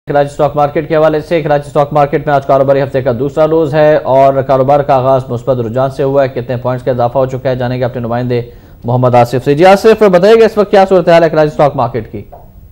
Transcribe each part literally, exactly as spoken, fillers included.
Karachi stock market के हवाले से कराची स्टॉक मार्केट में आज कारोबारी हफ्ते का दूसरा रोज है और कारोबार का आगाज मुस्बत रुझान से हुआ है। कितने पॉइंट्स का इजाफा हो चुका है जानेंगे अपने नुमाइंदे मोहम्मद आसिफ से। जी आसिफ, बताइएगा इस वक्त क्या सूरत हाल है कराची स्टॉक मार्केट की?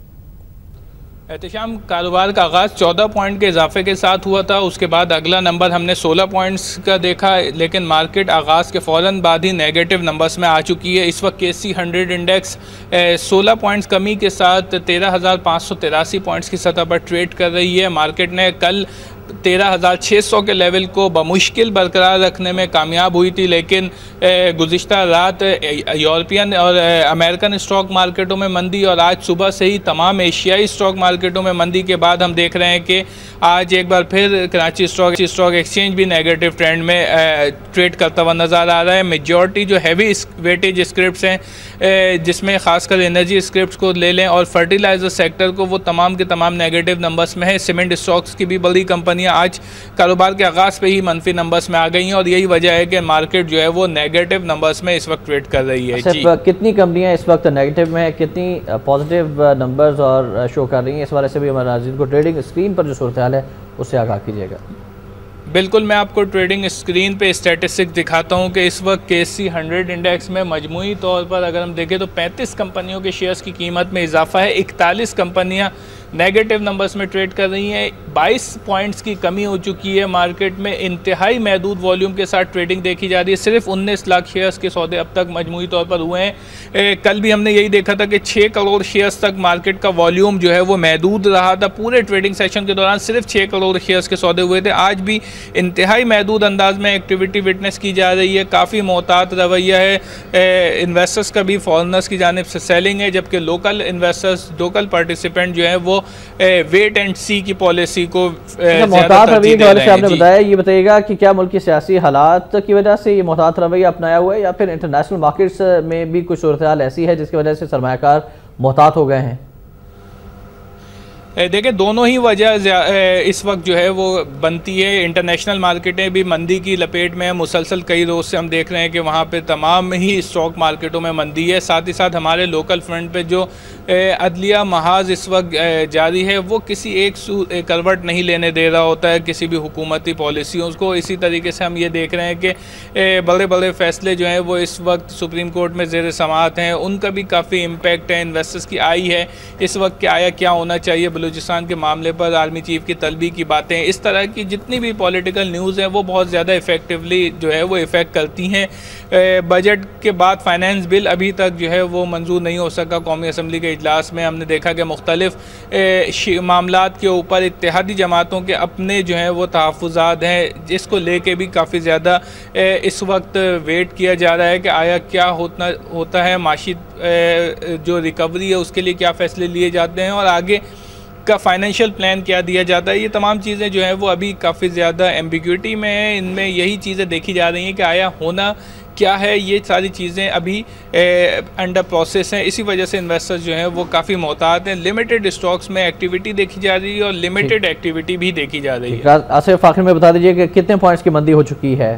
एहतशाम, कारोबार का आगाज़ चौदह पॉइंट के इजाफे के साथ हुआ था। उसके बाद अगला नंबर हमने सोलह पॉइंट्स का देखा, लेकिन मार्केट आगाज़ के फ़ौरन बाद ही नेगेटिव नंबर्स में आ चुकी है। इस वक्त के सी हंड्रेड इंडेक्स सोलह पॉइंट्स कमी के साथ तेरह हज़ार पाँच सौ तिरासी पॉइंट्स की सतह पर ट्रेड कर रही है। मार्केट ने कल तेरह हज़ार छः सौ के लेवल को बमुश्किल बरकरार रखने में कामयाब हुई थी, लेकिन गुज़िश्ता रात यूरोपियन और अमेरिकन स्टॉक मार्केटों में मंदी और आज सुबह से ही तमाम एशियाई स्टॉक मार्केटों में मंदी के बाद हम देख रहे हैं कि आज एक बार फिर कराची स्टॉक स्टॉक एक्सचेंज भी नेगेटिव ट्रेंड में ट्रेड करता हुआ नज़र आ रहा है। मेजॉरिटी जो हैवी वेटेज स्क्रिप्ट्स हैं, जिसमें खासकर एनर्जी स्क्रिप्ट्स को ले लें और फर्टिलाइज़र सेक्टर को, वो तमाम के तमाम नेगेटिव नंबर्स में है। सीमेंट स्टॉक्स की भी बड़ी कंपनियां आज कारोबार के आगाज़ पे ही मनफी नंबर्स में आ गई हैं और यही वजह है कि मार्केट जो है वो नेगेटिव नंबर्स में इस वक्त ट्रेड कर रही है। जी, कितनी कंपनियां इस वक्त नेगेटिव में है, कितनी पॉजिटिव नंबर्स और शो कर रही हैं, इस वाले से भी हमारे नाज़रीन को ट्रेडिंग स्क्रीन पर जो सूरत हाल है उससे आगाह कीजिएगा। बिल्कुल, मैं आपको ट्रेडिंग स्क्रीन पे स्टैटिस्टिक्स दिखाता हूं कि इस वक्त के सी हंड्रेड इंडेक्स में मजमूई तौर पर अगर हम देखें तो पैंतीस कंपनियों के शेयर्स की कीमत में इजाफा है। इकतालीस कंपनियां नेगेटिव नंबर्स में ट्रेड कर रही हैं। बाईस पॉइंट्स की कमी हो चुकी है। मार्केट में इंतहाई महदूद वॉल्यूम के साथ ट्रेडिंग देखी जा रही है। सिर्फ उन्नीस लाख शेयर्स के सौदे अब तक मजमूई तौर पर हुए हैं। ए, कल भी हमने यही देखा था कि छः करोड़ शेयर्स तक मार्केट का वॉल्यूम जो है वो महदूद रहा था। पूरे ट्रेडिंग सेशन के दौरान सिर्फ छः करोड़ शेयर्स के सौदे हुए थे। आज भी इंतहाई महदूद अंदाज में एक्टिविटी विटनेस की जा रही है। काफ़ी मोहतात रवैया है इन्वेस्टर्स का भी, फॉरेनर्स की जानिब से सेलिंग है, जबकि लोकल इन्वेस्टर्स, लोकल पार्टिसिपेंट जो है वो वेट एंड सी की पॉलिसी को मोहतात रवैये के बारे में आपने बताया। ये बताइएगा कि क्या मुल्क की सियासी हालात की वजह से ये मोहतात रवैया अपनाया हुआ है या फिर इंटरनेशनल मार्केट्स में भी कुछ सूरत हाल ऐसी है जिसकी वजह से सरमायाकार मोहतात हो गए हैं? देखिए, दोनों ही वजह इस वक्त जो है वो बनती है। इंटरनेशनल मार्केटें भी मंदी की लपेट में मुसलसल कई रोज़ से हम देख रहे हैं कि वहाँ पे तमाम ही स्टॉक मार्केटों में मंदी है। साथ ही साथ हमारे लोकल फ्रंट पे जो अदलिया महाज इस वक्त जारी है वो किसी एक करवट नहीं लेने दे रहा होता है किसी भी हुकूमती पॉलिसियों को। इसी तरीके से हम ये देख रहे हैं कि बड़े बड़े फैसले जो हैं वो इस वक्त सुप्रीम कोर्ट में ज़ेर समाअत हैं, उनका भी काफ़ी इम्पेक्ट है। इन्वेस्टर्स की आई है इस वक्त कि आया क्या होना चाहिए, बलूचिस्तान के मामले पर आर्मी चीफ की तलबी की बातें, इस तरह की जितनी भी पॉलिटिकल न्यूज़ हैं वो बहुत ज़्यादा इफ़ेक्टिवली जो है वो इफ़ेक्ट करती हैं। बजट के बाद फाइनेंस बिल अभी तक जो है वो मंजूर नहीं हो सका। कौमी असम्बली के इजलास में हमने देखा कि मुख्तलिफ मामलात के ऊपर इत्तेहादी जमातों के अपने जो हैं वो तहफ़्फ़ुज़ात हैं, जिसको लेके भी काफ़ी ज़्यादा इस वक्त वेट किया जा रहा है कि आया क्या होता होता है, माशी जो रिकवरी है उसके लिए क्या फ़ैसले लिए जाते हैं और आगे का फाइनेंशियल प्लान क्या दिया जाता है। ये तमाम चीज़ें जो हैं वो अभी काफ़ी ज़्यादा एम्बिग्यूटी में है। इनमें यही चीज़ें देखी जा रही हैं कि आया होना क्या है, ये सारी चीज़ें अभी अंडर प्रोसेस हैं। इसी वजह से इन्वेस्टर्स जो हैं वो काफ़ी मोहतात हैं। लिमिटेड स्टॉक्स में एक्टिविटी देखी जा रही है और लिमिटेड एक्टिविटी भी देखी जा रही है। आसिफ, आखिर में बता दीजिए कि कितने पॉइंट्स की मंदी हो चुकी है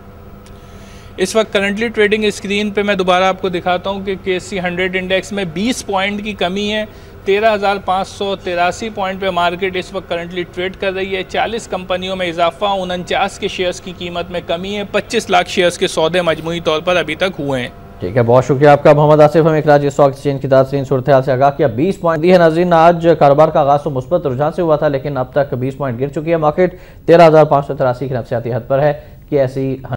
इस वक्त? करंटली ट्रेडिंग स्क्रीन पे मैं दोबारा आपको दिखाता हूँ कि के सी हंड्रेड इंडेक्स में बीस पॉइंट की कमी है। तेरह हज़ार पाँच सौ तिरासी पॉइंट पे मार्केट इस वक्त करंटली ट्रेड कर रही है। चालीस कंपनियों में इजाफा, उनचास के शेयर्स की कीमत में कमी है। पच्चीस लाख शेयर्स के सौदे मजमूई तौर पर अभी तक हुए हैं। ठीक है, बहुत शुक्रिया आपका मोहम्मद आसिफ। हमें कराची स्टॉक एक्सचेंज की ताज़ीन सूरत हाल से आगाह किया। बीस पॉइंट दी है नाज़रीन। आज कारोबार का आगाज़ तो मुस्बत रुझान से हुआ था, लेकिन अब तक बीस पॉइंट गिर चुकी है। मार्केट तेरह हज़ार पाँच सौ तिरासी की नफसियाती हद पर है कि ऐसी